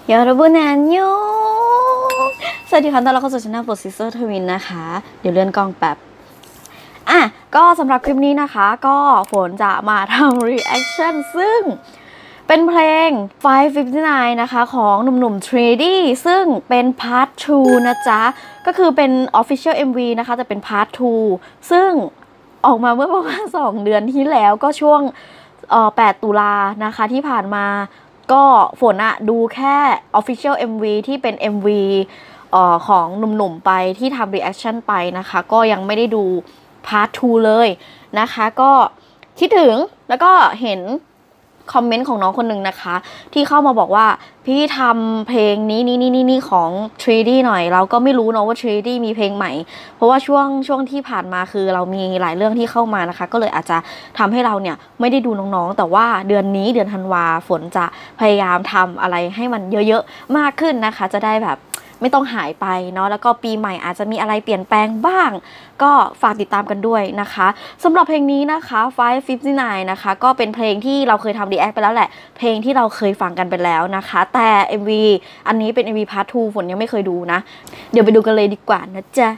여러분 안녕 สวัสดีค่ะตอนเราเข้าสู่ช่องโปรซิเซอร์ทวินนะคะเดี๋ยวเลื่อนกล้องแป๊บก็สำหรับคลิปนี้นะคะก็ฝนจะมาทำ reaction ซึ่งเป็นเพลง 559 นะคะของหนุ่มๆ 3D ซึ่งเป็น part 2 นะจ๊ะก็คือเป็น official MV นะคะแต่เป็น part 2 ซึ่งออกมาเมื่อประมาณ2 เดือนที่แล้วก็ช่วง8 ตุลานะคะที่ผ่านมาก็ฝนดูแค่ official MV ที่เป็น MV ของหนุ่มๆไปที่ทำ reaction ไปนะคะก็ยังไม่ได้ดู part 2 เลยนะคะก็คิดถึงแล้วก็เห็นคอมเมนต์ของน้องคนหนึ่งนะคะที่เข้ามาบอกว่าพี่ทำเพลงนี้ของ 3D หน่อยเราก็ไม่รู้เนาะว่า 3D มีเพลงใหม่เพราะว่าช่วงที่ผ่านมาคือเรามีหลายเรื่องที่เข้ามานะคะก็เลยอาจจะทำให้เราเนี่ยไม่ได้ดูน้องๆแต่ว่าเดือนนี้เดือนธันวาฝนจะพยายามทำอะไรให้มันเยอะๆมากขึ้นนะคะจะได้แบบไม่ต้องหายไปเนาะแล้วก็ปีใหม่อาจจะมีอะไรเปลี่ยนแปลงบ้างก็ฝากติดตามกันด้วยนะคะสำหรับเพลงนี้นะคะ559นะคะก็เป็นเพลงที่เราเคยทำ react ไปแล้วแหละเพลงที่เราเคยฟังกันไปแล้วนะคะแต่ MV อันนี้เป็น MV part 2 ฝนยังไม่เคยดูนะเดี๋ยวไปดูกันเลยดีกว่านะจ๊ะ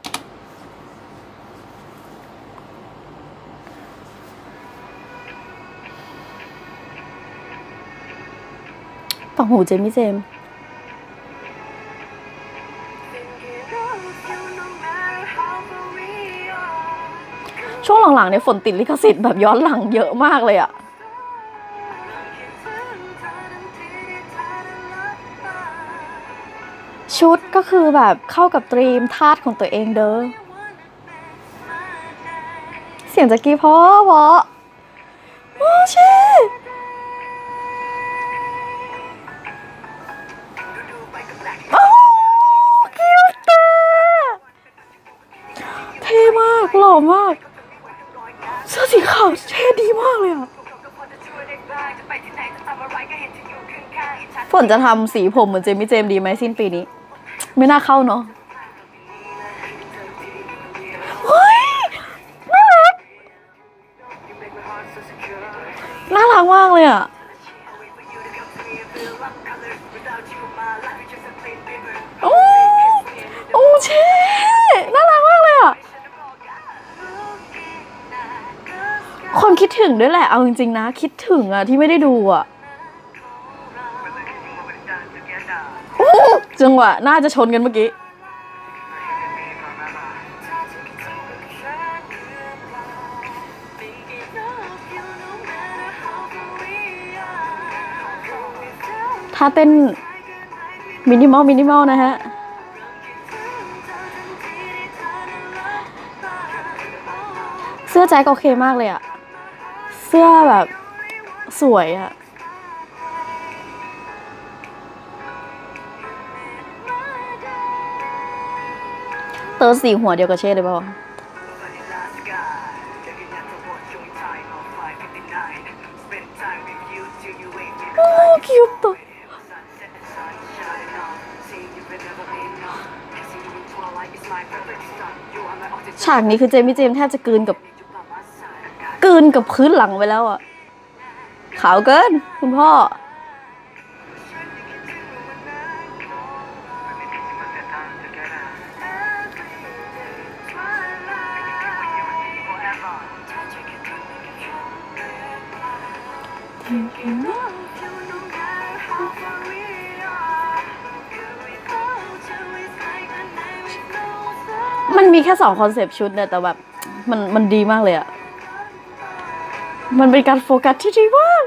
ปังหูเจมี่เจมช่วงหลังๆเนี่ยฝนติดลิขสิทธิ์แบบย้อนหลังเยอะมากเลยอะชุดก็คือแบบเข้ากับธีมธาตุของตัวเองเด้อเสียงจะกี้เพราะโอ้ชิโอ้คิวตาเท่มากหล่อมากเสื้อสีขาวเท่ดีมากเลยอะฝนจะทำสีผมเหมือนเจมี่เจมดีไหมสิ้นปีนี้ไม่น่าเข้าเนาะเฮ้ยน่ารักมากเลยอะโอ้เช่น่ารักมากเลยอะคนคิดถึงด้วยแหละเอาจริงๆนะคิดถึงอะที่ไม่ได้ดูอะจังหวะน่าจะชนกันเมื่อกี้ถ้าเต้นมินิมอลนะฮะเสื้อแจ็คโอเคมากเลยอะเสื้อแบบสวยอะเตอร์สีหัวเดียวกับเช่เลยเปล่าโอ้คิวตัวฉากนี้คือเจมี่เจมแทบจะกลืนกับพื้นหลังไปแล้วอ่ะขาวเกินคุณพ่อมันมีแค่2 คอนเซปต์ชุดเนี่ยแต่แบบมันดีมากเลยอะมันเป็นการโฟกัสที่ดีมาก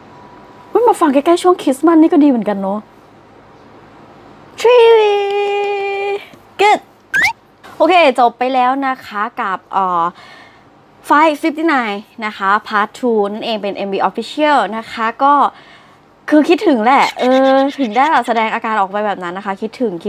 มาฟังใกล้ๆช่วงคริสต์มาสนี่ก็ดีเหมือนกันเนาะทรีโอเคจบไปแล้วนะคะกับ559นะคะพาร์ท2นั่นเองเป็น MV Official นะคะก็คือคิดถึงแหละถึงได้แบบแสดงอาการออกไปแบบนั้นนะคะคิดถึง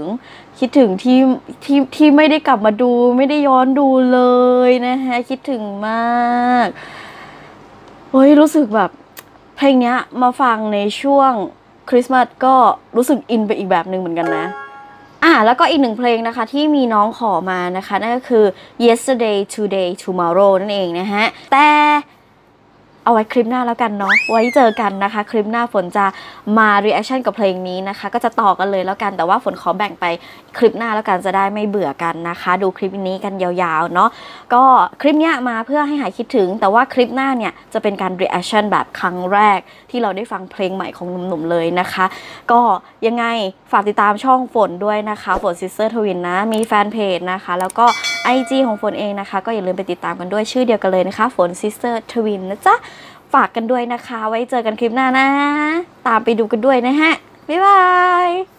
ที่ไม่ได้กลับมาดูไม่ได้ย้อนดูเลยนะคะคิดถึงมากเฮ้ยรู้สึกแบบเพลงเนี้ยมาฟังในช่วงคริสต์มาสก็รู้สึกอินไปอีกแบบหนึ่งเหมือนกันนะแล้วก็อีกหนึ่งเพลงนะคะที่มีน้องขอมานะคะนั่นก็คือ Yesterday Today Tomorrow นั่นเองนะฮะแต่เอาไว้คลิปหน้าแล้วกันเนาะไว้เจอกันนะคะคลิปหน้าฝนจะมา reaction กับเพลงนี้นะคะก็จะต่อกันเลยแล้วกันแต่ว่าฝนขอแบ่งไปคลิปหน้าแล้วกันจะได้ไม่เบื่อกันนะคะดูคลิปนี้กันยาวๆเนาะก็คลิปนี้มาเพื่อให้หายคิดถึงแต่ว่าคลิปหน้าเนี่ยจะเป็นการ reaction แบบครั้งแรกที่เราได้ฟังเพลงใหม่ของหนุ่มๆเลยนะคะก็ยังไงฝากติดตามช่องฝนด้วยนะคะฝน Sister Twin นะมีแฟนเพจนะคะแล้วก็ IG ของฝนเองนะคะก็อย่าลืมไปติดตามกันด้วยชื่อเดียวกันเลยนะคะฝน Sister Twin นะจ๊ะฝากกันด้วยนะคะไว้เจอกันคลิปหน้านะตามไปดูกันด้วยนะฮะบ๊ายบาย